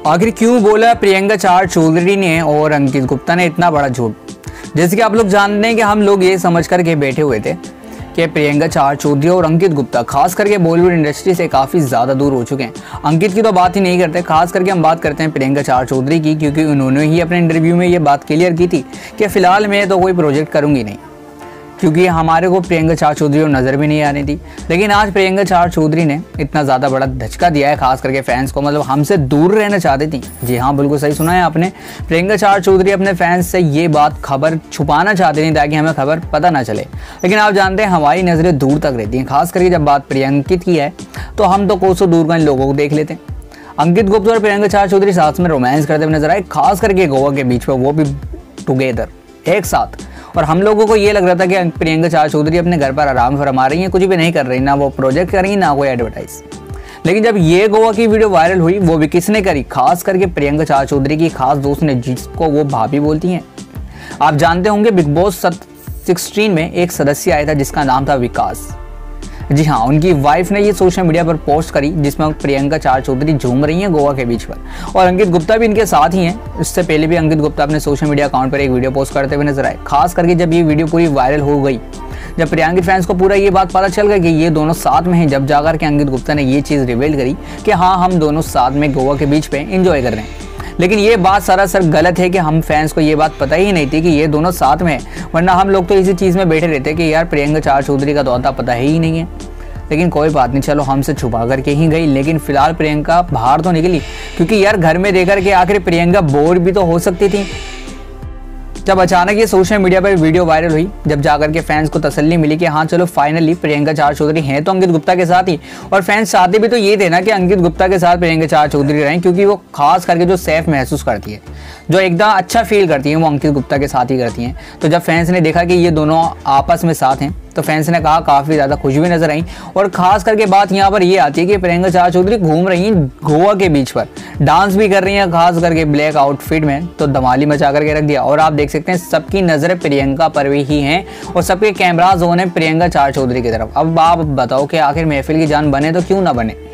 आखिर क्यों बोला प्रियंका चार चौधरी ने और अंकित गुप्ता ने इतना बड़ा झूठ? जैसे कि आप लोग जानते हैं कि हम लोग ये समझ करके बैठे हुए थे कि प्रियंका चार चौधरी और अंकित गुप्ता खास करके बॉलीवुड इंडस्ट्री से काफ़ी ज़्यादा दूर हो चुके हैं। अंकित की तो बात ही नहीं करते, खास करके हम बात करते हैं प्रियंका चार चौधरी की, क्योंकि उन्होंने ही अपने इंटरव्यू में ये बात क्लियर की थी कि फ़िलहाल मैं तो कोई प्रोजेक्ट करूँगी नहीं, क्योंकि हमारे को प्रियंका चार चौधरी और नज़र भी नहीं आ रही थी। लेकिन आज प्रियंका चार चौधरी ने इतना ज़्यादा बड़ा धचका दिया है खास करके फैंस को, मतलब हमसे दूर रहना चाहती थी। जी हाँ, बिल्कुल सही सुना है आपने। प्रियंका चार चौधरी अपने फैंस से ये बात खबर छुपाना चाहती थी ताकि हमें खबर पता ना चले। लेकिन आप जानते हैं हमारी नज़रें दूर तक रहती हैं, खास करके जब बात प्रियंकित की है तो हम तो कोसों दूर का इन लोगों को देख लेते हैं। अंकित गुप्ता और प्रियंका चार चौधरी साथ में रोमांस करते हुए नजर आए, खास करके गोवा के बीच पर, वो भी टुगेदर, एक साथ। और हम लोगों को ये लग रहा था कि प्रियंका चार चौधरी अपने घर पर आराम फरमा रही हैं, कुछ भी नहीं कर रही, ना वो प्रोजेक्ट कर रही ना कोई एडवर्टाइज। लेकिन जब ये गोवा की वीडियो वायरल हुई, वो भी किसने करी? खास करके प्रियंका चार चौधरी की खास दोस्त ने, जिसको वो भाभी बोलती हैं। आप जानते होंगे बिग बॉस 16 में एक सदस्य आया था जिसका नाम था विकास। जी हाँ, उनकी वाइफ ने ये सोशल मीडिया पर पोस्ट करी जिसमें प्रियंका चार चौधरी झूम रही हैं गोवा के बीच पर, और अंकित गुप्ता भी इनके साथ ही हैं। इससे पहले भी अंकित गुप्ता अपने सोशल मीडिया अकाउंट पर एक वीडियो पोस्ट करते हुए नजर आए। खास करके जब ये वीडियो पूरी वायरल हो गई, जब प्रियंका फैंस को पूरा ये बात पता चल गई कि ये दोनों साथ में हैं, जब जाकर के अंकित गुप्ता ने ये चीज़ रिवील करी कि हाँ, हम दोनों साथ में गोवा के बीच पे एंजॉय कर रहे हैं। लेकिन ये बात सरासर गलत है कि हम फैंस को ये बात पता ही नहीं थी कि ये दोनों साथ में हैं, वरना हम लोग तो इसी चीज़ में बैठे रहते कि यार प्रियंका चार चौधरी का तो आता पता ही नहीं है। लेकिन कोई बात नहीं, चलो हमसे छुपा करके ही गई, लेकिन फिलहाल प्रियंका बाहर तो निकली, क्योंकि यार घर में देकर के आखिर प्रियंका बोर भी तो हो सकती थी। जब अचानक ये सोशल मीडिया पर वीडियो वायरल हुई, जब जाकर के फैंस को तसल्ली मिली कि हाँ चलो फाइनली प्रियंका चार चौधरी हैं तो अंकित गुप्ता के साथ ही, और फैंस चाहते भी तो ये थे ना कि अंकित गुप्ता के साथ प्रियंका चार चौधरी रहें, क्योंकि वो खास करके जो सेफ महसूस करती है, जो एकदम अच्छा फील करती है, वो अंकित गुप्ता के साथ ही करती हैं। तो जब फैंस ने देखा कि ये दोनों आपस में साथ हैं तो फैंस ने कहा काफ़ी ज़्यादा खुश भी नजर आई। और ख़ास करके बात यहाँ पर ये आती है कि प्रियंका चार चौधरी घूम रही हैं गोवा के बीच पर, डांस भी कर रही हैं, खास करके ब्लैक आउटफिट में, तो धमाली मचा करके रख दिया। और आप देख सकते हैं सबकी नज़रें प्रियंका पर भी ही हैं और सबके कैमराज ऑन है प्रियंका चार चौधरी की तरफ। अब आप बताओ कि आखिर महफिल की जान बने तो क्यों ना बने।